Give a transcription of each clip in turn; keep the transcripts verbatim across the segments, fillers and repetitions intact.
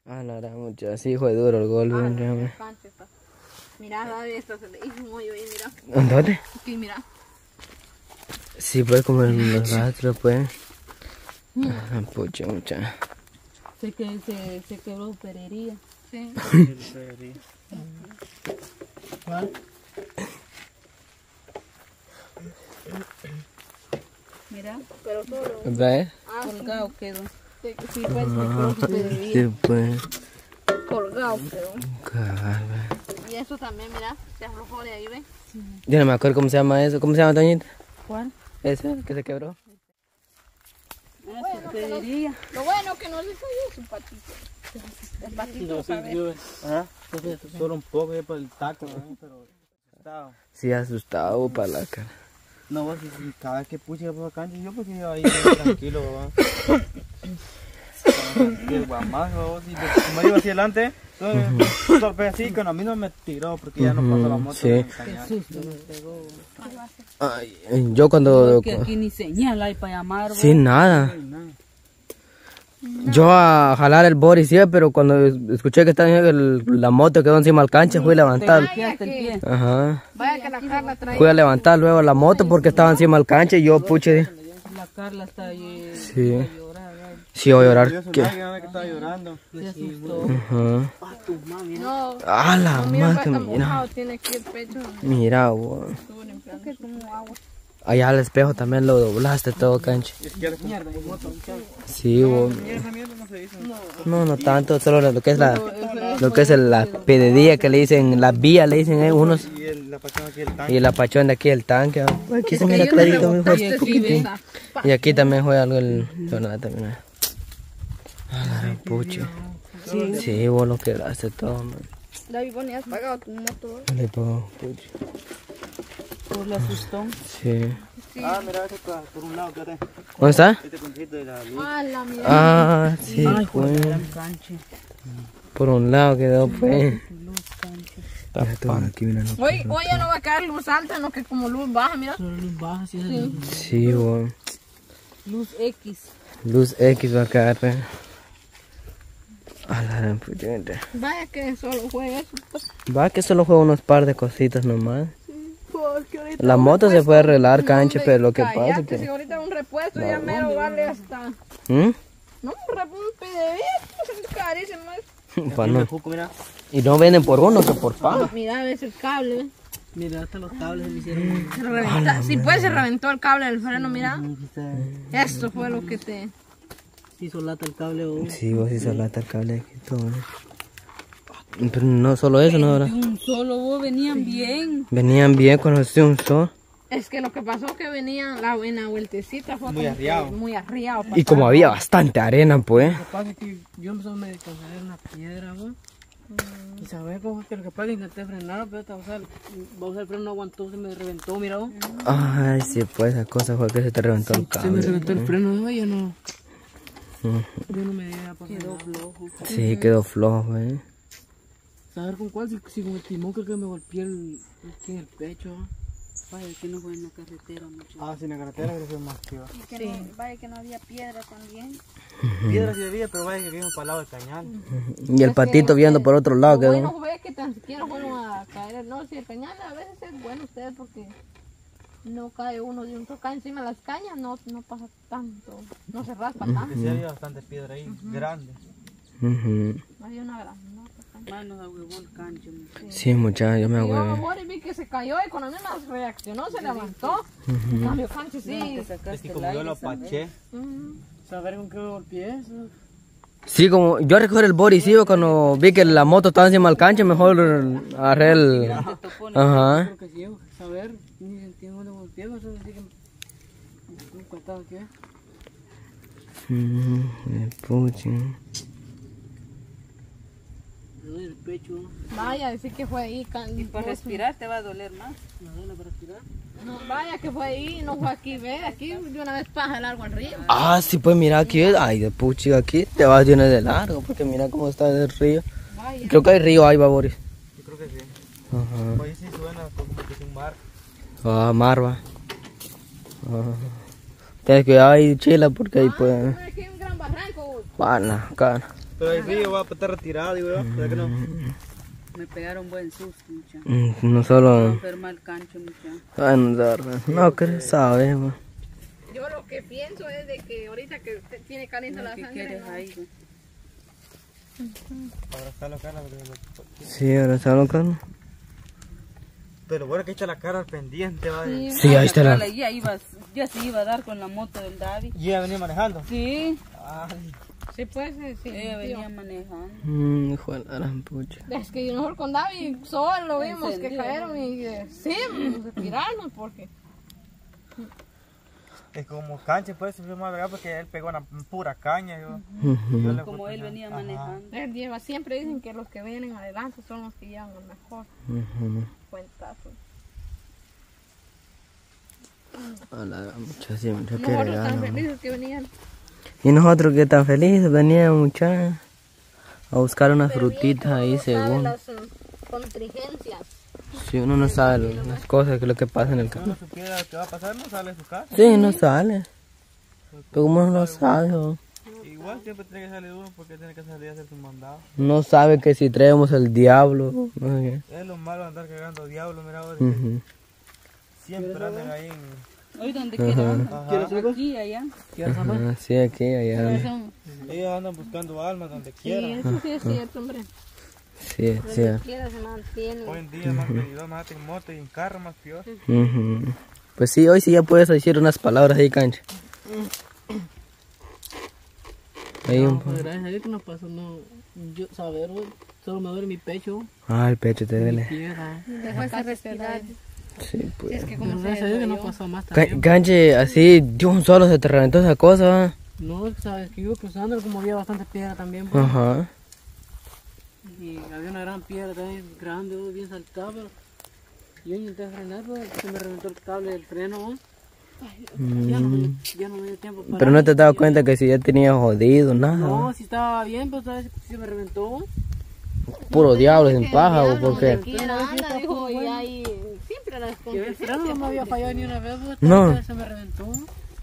Ah, no, era mucho. Así fue duro el golpe. Ah, no, mira, esto se le hizo un hoyo ahí, mira. ¿Dónde? Aquí, mira. Sí, pues como en los rastros, pues. Ah, pucha, mucha. Se, que, se, se quebró perería. Sí. ¿Cuál? Mira, pero solo. ¿Ves? Ah, colgado quedó. Sí, sí, pues, ah, se perería. Sí, pues. Colgado quedó. Caramba. Y eso también, mira, se aflojó de ahí, ¿ves? Sí. Yo no me acuerdo cómo se llama eso. ¿Cómo se llama, Toñita? ¿Cuál? Ese, que se quebró. Bueno, que no, lo bueno que no le cayó su patito. El patito, ¿sabes? Ajá, solo un poco ya por el taco, ¿no? Pero asustado. Sí, asustado para la cara. No, vos, si, si cada vez que puse por la cancha, yo porque yo ahí tranquilo, ¿verdad? Tranquilo, más, vos, si como iba hacia adelante, entonces, uh -huh. así, cuando a mí no me tiró, porque ya no pasó la moto. Sí. Qué susto me pegó. Ay, yo cuando... Que aquí ni señal hay para llamar, sí, nada. Yo a jalar el body sí, pero cuando escuché que estaba el, la moto quedó encima del cancha, fui a levantar. Ajá. Vaya que la Carla trae. Fui a levantar luego la moto porque estaba encima del cancha y yo puche. La Carla está ahí. Sí. Sí, voy a llorar. ¿Qué? Que estaba llorando. Se asustó. Ajá. No. Ah, la más que mira. Tiene aquí el pecho. Mira, wow. Allá al espejo también lo doblaste todo, cancha. Sí, wow. No, no tanto, solo lo que es la, lo que es la pededilla que le dicen, la vía le dicen eh, unos. Y la pachón de aquí el tanque. Aquí se mira clarito, mejor. Y aquí también juega algo el también. Ah, puche. Sí, vos lo quebraste todo, man. David, ¿vos ni has pagado tu moto? Le pago, puche. ¿Por la asustón? Sí. Sí. Ah, mira, este por un lado, quédate. ¿Dónde está? Este puntito de la luz. Ah, la mira. Ah, sí, ay, pues. Por un lado quedó, pues. Luz, Hoy, hoy ya no va a caer luz alta, no que como luz baja, mira. Solo luz baja, sí. Sí, sí, bueno. Luz X. Luz X va a caer, pues. A la gran puta. Vaya que solo juega eso. Va que solo juega unos par de cositas nomás. Porque la moto se puede arreglar, cancha, pero lo que pasa es que... Si ahorita un repuesto no, ya mero vale hasta... ¿Mm? No, un repuesto de vida, carísimo. Pa no. Y no venden por uno, que por pa. Mira, ves el cable. Mira, hasta los cables se me hicieron... Se reventa, sí, pues se reventó el cable del freno, mira. Esto fue lo que te... Hizo lata el cable vos. Sí, vos hizo lata el cable aquí todo, ¿no? Pero no solo eso, ¿no? Un solo vos, venían bien. Venían bien con los de un solo. Es que lo que pasó que venía la buena vueltecita fue muy arriado. Muy arriado. Y como había bastante arena, pues. Lo que pasa es que yo empecé a me descansar en una piedra, ¿no? Mm. Y sabes cómo es que lo que pasa es que intenté frenar, pero o sea, vamos a el freno no aguantó, se me reventó, mira vos. Ay, sí, pues esa cosa fue que se te reventó sí, el cable. Se me reventó el freno, no, yo no. Uh-huh. Yo no me dejé pasar. Quedó flojo. Sí, uh-huh. Quedó flojo, güey. ¿Saber con cuál? Si, si con el timón creo que me golpeé el, el, el pecho. Vaya que no fue en la carretera mucho. Ah, sí, en la carretera creo que fue más que va. Sí. No, vaya que no había piedra también. Uh-huh. Piedra sí había, pero vaya que vimos para el lado del cañal. Uh-huh. Y el patito que, viendo por otro lado. Lo bueno fue que tan siquiera fueron a caer. No, si el cañal a veces es bueno ustedes porque no cae uno de un toca encima de las cañas, no, no pasa tanto, no se raspa uh-huh. tanto. Sí había bastante piedra ahí, uh-huh. grande. Uh-huh. Había una gran, ¿no? Manos a huevón cancho. Sí, muchacho, yo me ahuevé. Yo vi que se cayó y con la misma reaccionó, se levantó. Uh-huh. En cambio, cancho sí. Es que como yo lo apaché. Uh-huh. ¿Saber con qué me golpeé eso? Sí, como yo recogí el body, sí, cuando vi que la moto estaba encima del cancho, mejor agarré el... Ajá. Saber, ni sentí dónde golpeé, eso decía que me contaba qué. Mmm, pucha. El pecho. Vaya, decir que fue ahí. Y para respirar te va a doler más. ¿Me duele para respirar? No, vaya que fue ahí, no fue aquí, ve, aquí de una vez pasa largo al río. Ah, sí, pues mira aquí, ay, de pucha, aquí te vas de una de largo, porque mira cómo está el río. Vaya. Creo que hay río ahí, va, Boris. Yo creo que sí. Ajá. Ahí sí suena como que es un mar. Ah, mar, va. Ah. Tienes que ir ahí, chila, porque ahí ah, pues... Aquí hay un gran barranco. Pana, cara. Pero el río va a estar retirado, digo yo, ¿verdad que no? Me pegaron buen susto, mucha. Mm, No Me solo... enferma el cancho, mucha. Ay, no, de verdad. No, que sabe, güey. Yo lo que pienso es de que ahorita que usted tiene caliente la ¿Qué sangre, quieres ¿no? ahí, güey? Abrazarlo, Carla. Sí, ahora solo, Carlos. Pero bueno, que echa la cara al pendiente, ¿vale? Sí, ahí está la... Ya, iba, ya se iba a dar con la moto del David. ¿Y ella venía manejando? Sí, Ay, Sí, pues, sí, sí. ella tío. venía manejando. Mmm, hijo de la gran pucha. Es que nosotros con David solo vimos que Encendido, cayeron y eh, sí, nos tirarnos porque es como cancha, pues, se fue más verdad porque él pegó una pura caña. Yo, Ujú. yo le Como fui él pegando. venía Ajá. manejando. él lleva, siempre dicen que los que vienen adelante son los que llevan el mejor Ujú. cuentazo. A la gran pucha, sí, mucha que Nosotros tan regalo. felices que venían. Y nosotros que tan felices veníamos muchachos a buscar unas frutitas ahí según. Las eh, contingencias. Si uno no sabe las cosas que es lo que pasa en el Si uno campo. supiera qué va a pasar, no sale de su casa. Sí, no sale. Pero como no lo sabe, o Igual siempre tiene que salir uno porque tiene que salir a hacer su mandado. no sabe que si traemos el diablo, no sé Es lo malo de andar cagando diablo, mira ahora. qué. Ujú. Siempre andan ahí en... Hoy donde quiera anda. Ajá. Aquí, allá. Ajá, sí, aquí, allá. Ellos andan buscando almas donde Sí, quieran. eso sí es cierto, hombre. Sí, sí. Donde quiera se mantiene. Hoy en día más peligroso, más en moto y en carro más peor. Ujú. Pues sí, hoy sí ya puedes decir unas palabras ahí, cancha. Ahí un No, poco. pues gracias a Dios que no pasó, no. Yo, saber, güey, solo me duele mi pecho, Ah, el pecho te mi duele. pierna. Deja de respirar. Sí, pues. Es que Pero como gracias a se Dios que no desmayó. pasó más Ca- también. Canche, así, de un solo se te reventó esa cosa, ¿va? No, sabes que iba cruzando, como había bastante piedra también, pues. Ajá. Y había una gran piedra también, grande, güey, bien saltada, pero yo intenté frenar, pues, se me reventó el cable del freno, güey. Ya no, me- ya no me dio tiempo para... Pero no te has dado cuenta que si ya tenía jodido, nada. No, si estaba bien, pero sabes que se me reventó, güey. Puro diablo sin Que el paja, ¿o diablo por qué? donde quiera anda, dijo, y ahí siempre las Que el freno no contingencias. me había fallado ni una vez, güey. No. No. Se me reventó, güey.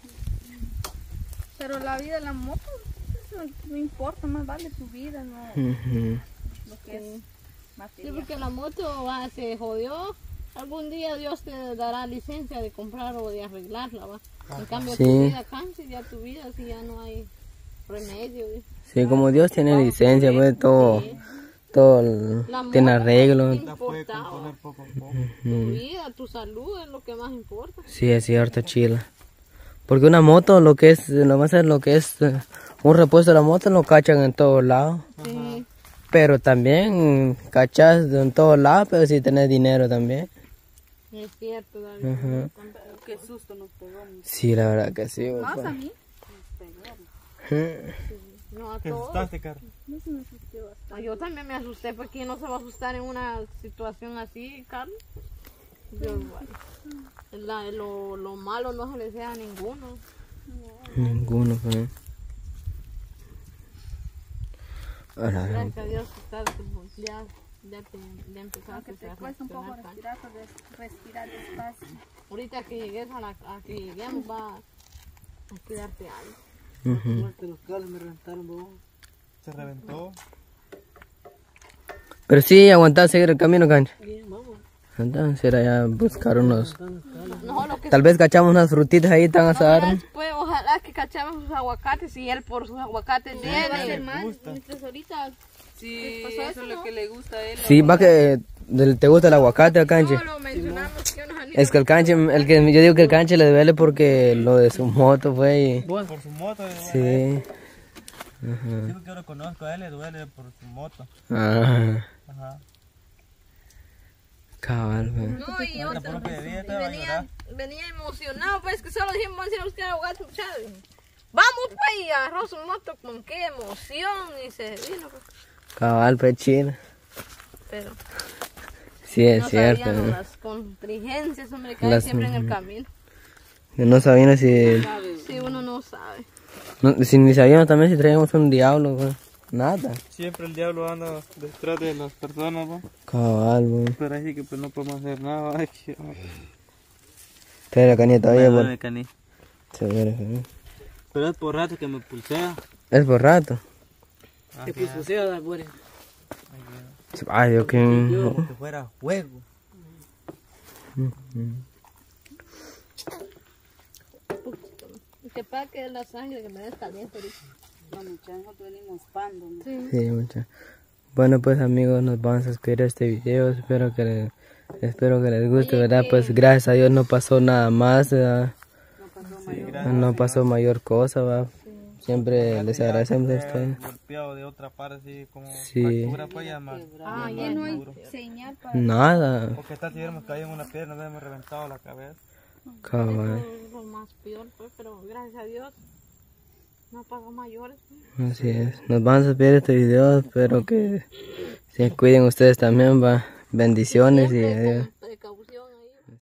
Pero la vida de la moto no, no importa, más vale tu vida, no Ujú. lo que es material. Sí, porque la moto va, se jodió. Algún día Dios te dará licencia de comprar o de arreglarla, va. En cambio, Sí. tu vida cansa y ya tu vida, si ya no hay remedio. ¿ves? Sí, como Dios tiene licencia, pues todo, todo el- La tiene moto arreglo. no La puede importaba. componer poco a poco. Tu vida, tu salud es lo que más importa. Sí, es cierto, chila. Porque una moto, lo que es, lo más es lo que es eh, un repuesto de la moto, lo cachan en todos lados. Sí. Pero también cachas en todos lados, pero si tenés dinero también. Es cierto, David. Ajá. Qué susto nos pegó. Sí, la verdad que sí. Más pues. a mí. No a ¿Te todos. asustaste, Carlos? Ah, Yo también me asusté porque ¿quién no se va a asustar en una situación así, Carlos? Yo igual. La- lo, lo malo no se le desea a ninguno. Ninguno, pues. A la gran- Gracias a Dios que estás, ya, ya, te, ya empezaste a respirar, Carlos. respirar despacio. Ahorita que llegues a la a que lleguemos va a quedarte algo. Ujú. Muerte, los cables me reventaron, güey. Se reventó. Pero sí, aguantar seguir el camino, cancha. Bien, vamos. Entonces era ya buscar unos... No, lo que Tal vez cachamos unas frutitas ahí tan asadas. pues ojalá que cachamos sus aguacates y él por sus aguacates viene. Ahorita Sí, pasó eso eso, es lo no? que le gusta a él. Sí, va que del- te gusta el aguacate al canche. no lo mencionamos que unos anillos. Es que el canche, el que yo digo que el canche le duele porque lo de su moto fue y... Por su moto. le duele. Sí. Sí, porque yo lo conozco, a él le duele por su moto. Ah, Ajá. cabal, pues. No, y yo Por lo que debía y estar a venía, llorar. venía emocionado, pues que solo dijimos, vamos a ir a buscar aguacate, muchachos. Vamos, pues, y agarró su moto con qué emoción y se vino. Pues. Cabal, pues chido. Pero Sí, es no cierto. sabíamos ¿no? las contingencias, hombre, que hay Las- siempre en el camino. No sabíamos si, Si uno no sabe. no, si ni sabíamos también si traíamos un diablo, pues. Nada. Siempre el diablo anda detrás de las personas, ¿no? Cabal, pues. Pero así que pues no podemos hacer nada. Ay, que- Espera, caña, todavía, Me pues. duele, caní. Se ve, se ve. Pero es por rato que me pulsea. Es por rato. Te puso a dar buena. Ay, yo que... Como que fuera fuego. Y que para que la sangre que me des caliente ahorita. No, muchachos, venimos pando. ¿No? Sí. Sí, mucha. Bueno, pues amigos, nos vamos a suscribir a este video. Espero que les, espero que les guste, Oye, ¿verdad? que- Pues gracias a Dios no pasó nada más, ¿verdad? No pasó Sí, mayor. gracias, No señor. pasó mayor cosa, ¿va? Siempre les Ya agradecemos a que ustedes. golpeado de otra parte, así como Sí. fractura, pues ya más. Ah, ya ya más no hay duro. Señal para... Nada, O que tal si hubiéramos caído en una piedra, nos hubiéramos reventado la cabeza. cabal. Eso es lo más peor, pues, pero gracias a Dios no pasó mayores. Pues. Así es. Nos vamos a despedir de este video. Espero que se cuiden ustedes también, va. Bendiciones y Siempre adiós. con precaución.